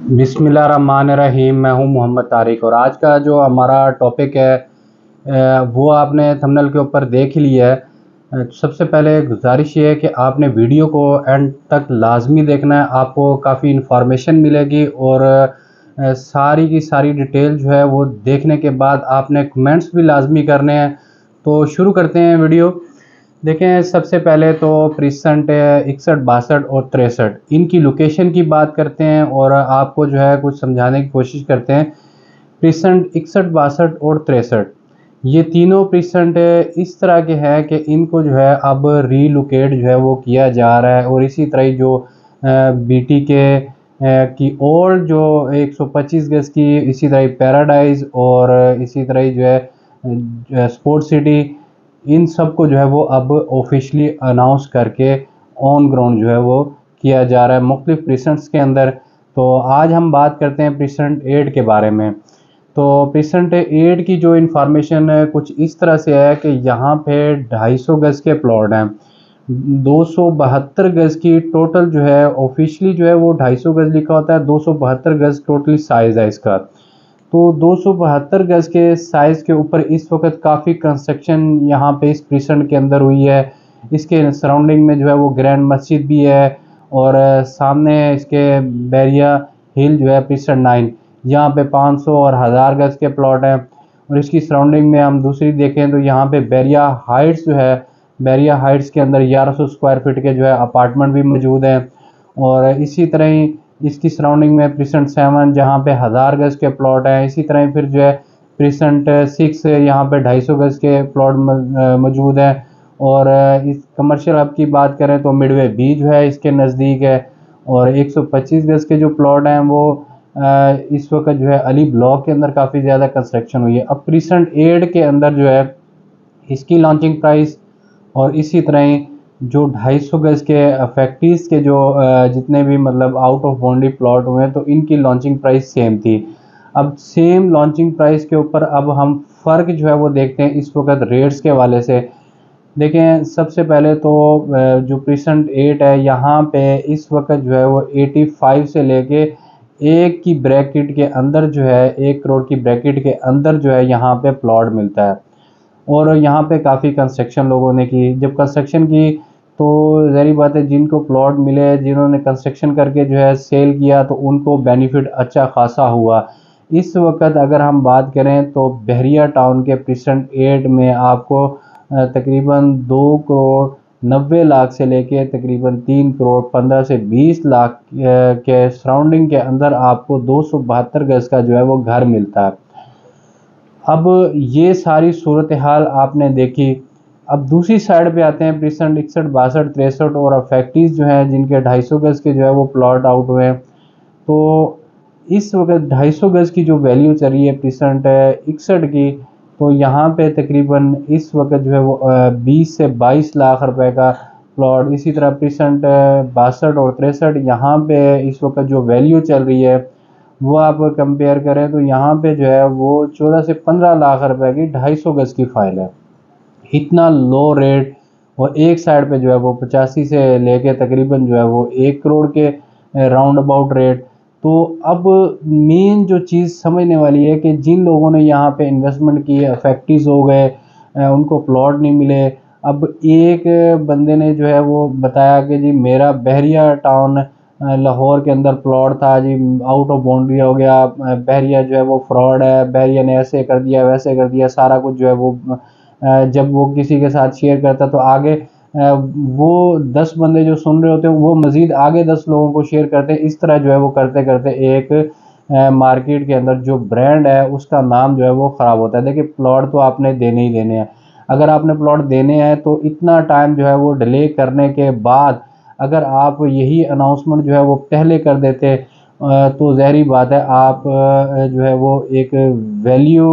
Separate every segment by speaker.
Speaker 1: बिस्मिल्लाहिर्रहमानिर्रहीम। मैं हूं मोहम्मद तारिक और आज का जो हमारा टॉपिक है वो आपने थंबनेल के ऊपर देख ही लिया है। सबसे पहले गुजारिश ये है कि आपने वीडियो को एंड तक लाजमी देखना है। आपको काफ़ी इन्फॉर्मेशन मिलेगी और सारी की सारी डिटेल जो है वो देखने के बाद आपने कमेंट्स भी लाजमी करने हैं। तो शुरू करते हैं वीडियो। देखें, सबसे पहले तो प्रीसेंट 61, 62 और 63 इनकी लोकेशन की बात करते हैं और आपको जो है कुछ समझाने की कोशिश करते हैं। प्रीसेंट 61, 62 और 63 ये तीनों प्रीसेंट इस तरह के हैं कि इनको जो है अब रीलोकेट जो है वो किया जा रहा है। और इसी तरह जो बीटी के की ओल्ड जो 125 गज की, इसी तरह पैराडाइज और इसी तरह जो है स्पोर्ट सिटी, इन सब को जो है वो अब ऑफिशियली अनाउंस करके ऑन ग्राउंड जो है वो किया जा रहा है मुख्तलिफ प्रीसेंट्स के अंदर। तो आज हम बात करते हैं प्रीसेंट 8 के बारे में। तो प्रीसेंट 8 की जो इन्फॉर्मेशन है कुछ इस तरह से है कि यहाँ पे 250 गज के प्लॉट हैं। 272 गज की टोटल जो है ऑफिशियली जो है वो 250 गज लिखा होता है, 272 गज टोटली साइज़ है इसका। तो 272 गज के साइज़ के ऊपर इस वक्त काफ़ी कंस्ट्रक्शन यहाँ पे इस प्रीसेंट के अंदर हुई है। इसके सराउंडिंग में जो है वो ग्रैंड मस्जिद भी है और सामने इसके बैरिया हिल जो है प्रीसेंट 9, यहाँ पे 500 और 1000 गज के प्लॉट हैं। और इसकी सराउंडिंग में हम दूसरी देखें तो यहाँ पे बैरिया हाइट्स जो है, बैरिया हाइट्स के अंदर 1100 स्क्वायर फीट के जो है अपार्टमेंट भी मौजूद हैं। और इसी तरह ही इसकी सराउंडिंग में प्रीसेंट 7 जहाँ पे 1000 गज के प्लॉट हैं। इसी तरह फिर जो है प्रीसेंट 6 यहाँ पे 250 गज के प्लॉट मौजूद हैं। और इस कमर्शियल हब की बात करें तो मिडवे बी जो है इसके नज़दीक है। और 125 गज के जो प्लॉट हैं वो इस वक्त जो है अली ब्लॉक के अंदर काफ़ी ज़्यादा कंस्ट्रक्शन हुई है। अब प्रीसेंट 8 के अंदर जो है इसकी लॉन्चिंग प्राइस और इसी तरह ही जो 250 गज के फैक्ट्रीज के जो जितने भी मतलब आउट ऑफ बाउंड्री प्लॉट हुए हैं तो इनकी लॉन्चिंग प्राइस सेम थी। अब सेम लॉन्चिंग प्राइस के ऊपर अब हम फ़र्क जो है वो देखते हैं इस वक्त रेट्स के हवाले से। देखें, सबसे पहले तो जो प्रीसेंट 8 है यहाँ पे इस वक्त जो है वो 85 से लेके एक की ब्रैकेट के अंदर जो है 1 करोड़ की ब्रैकेट के अंदर जो है यहाँ पे प्लॉट मिलता है। और यहाँ पे काफ़ी कंस्ट्रक्शन लोगों ने की। जब कंस्ट्रक्शन की तो ज़ाहिर बात है जिनको प्लॉट मिले, जिन्होंने कंस्ट्रक्शन करके जो है सेल किया तो उनको बेनिफिट अच्छा खासा हुआ। इस वक्त अगर हम बात करें तो बहरिया टाउन के प्रीसेंट 8 में आपको तकरीबन 2 करोड़ 90 लाख से लेके तकरीबन 3 करोड़ 15 से 20 लाख के सराउंडिंग के अंदर आपको 272 गज का जो है वो घर मिलता है। अब ये सारी सूरत हाल आपने देखी। अब दूसरी साइड पे आते हैं प्रीसेंट 61, 62, 63 और फैक्ट्रीज जो हैं जिनके 250 गज के जो है वो प्लॉट आउट हुए हैं। तो इस वक्त 250 गज की जो वैल्यू चल रही है प्रीसेंट 61 की, तो यहाँ पे तकरीबन इस वक्त जो है वो 20 से 22 लाख रुपए का प्लॉट। इसी तरह प्रीसेंट 62 और 63 यहाँ पे इस वक्त जो वैल्यू चल रही है वो आप कंपेयर करें तो यहाँ पे जो है वो 14 से 15 लाख रुपए की 250 गज की फाइल है। इतना लो रेट। और एक साइड पे जो है वो 85 से लेके तकरीबन जो है वो 1 करोड़ के राउंड अबाउट रेट। तो अब मेन जो चीज़ समझने वाली है कि जिन लोगों ने यहाँ पे इन्वेस्टमेंट की, फैक्ट्रीज हो गए, उनको प्लॉट नहीं मिले। अब एक बंदे ने जो है वो बताया कि जी मेरा बहरिया टाउन लाहौर के अंदर प्लॉट था जी, आउट ऑफ बाउंड्री हो गया, बहरिया जो है वो फ्रॉड है, बहरिया ने ऐसे कर दिया वैसे कर दिया, सारा कुछ जो है वो जब वो किसी के साथ शेयर करता तो आगे वो 10 बंदे जो सुन रहे होते हैं वो मज़ीद आगे 10 लोगों को शेयर करते हैं। इस तरह जो है वो करते करते एक मार्केट के अंदर जो ब्रांड है उसका नाम जो है वो ख़राब होता है। देखिए, प्लॉट तो आपने देने ही देने हैं। अगर आपने प्लॉट देने हैं तो इतना टाइम जो है वो डिले करने के बाद अगर आप यही अनाउंसमेंट जो है वो पहले कर देते तो ज़ाहिर बात है आप जो है वो एक वैल्यू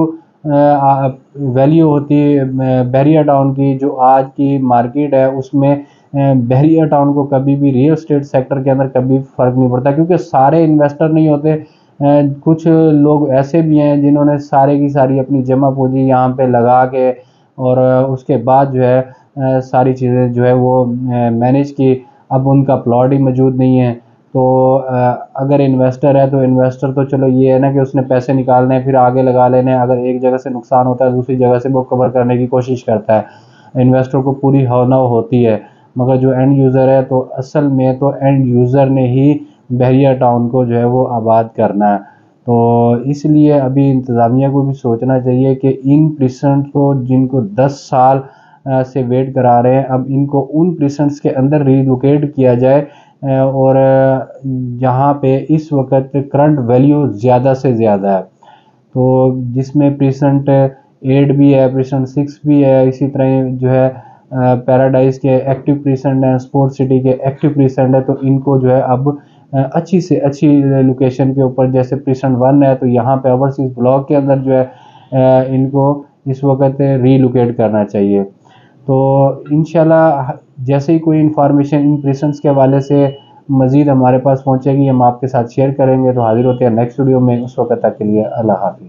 Speaker 1: वैल्यू होती है बहरिया टाउन की। जो आज की मार्केट है उसमें बहरिया टाउन को कभी भी रियल एस्टेट सेक्टर के अंदर कभी फ़र्क नहीं पड़ता, क्योंकि सारे इन्वेस्टर नहीं होते। कुछ लोग ऐसे भी हैं जिन्होंने सारे की सारी अपनी जमा पूंजी यहाँ पे लगा के और उसके बाद जो है सारी चीज़ें जो है वो मैनेज की। अब उनका प्लॉट ही मौजूद नहीं है। तो अगर इन्वेस्टर है तो इन्वेस्टर तो चलो ये है ना कि उसने पैसे निकालने हैं फिर आगे लगा लेने हैं, अगर एक जगह से नुकसान होता है दूसरी जगह से वो कवर करने की कोशिश करता है, इन्वेस्टर को पूरी हौनव होती है। मगर जो एंड यूज़र है तो असल में तो एंड यूज़र ने ही बहरिया टाउन को जो है वो आबाद करना है। तो इसलिए अभी इंतज़ामिया को भी सोचना चाहिए कि इन प्रिसेंट को जिनको 10 साल से वेट करा रहे हैं, अब इनको उन प्रिसेंट्स के अंदर रीलोकेट किया जाए और जहाँ पे इस वक्त करंट वैल्यू ज़्यादा से ज़्यादा है, तो जिसमें प्रिसेंट 8 भी है, प्रिसेंट 6 भी है, इसी तरह जो है पैराडाइज के एक्टिव प्रिसेंट हैं, स्पोर्ट सिटी के एक्टिव प्रिसेंट है, तो इनको जो है अब अच्छी से अच्छी लोकेशन के ऊपर, जैसे प्रिसेंट 1 है तो यहाँ पे ओवरसीज ब्लॉक के अंदर जो है इनको इस वक्त रीलोकेट करना चाहिए। तो इंशाल्लाह जैसे ही कोई इन्फॉर्मेशन इन प्रिसेंट्स के हवाले से मज़ीद हमारे पास पहुँचेगी हम आपके साथ शेयर करेंगे। तो हाजिर होते हैं नेक्स्ट वीडियो में, उस वक्त तक के लिए अल्लाह हाफ़िज़।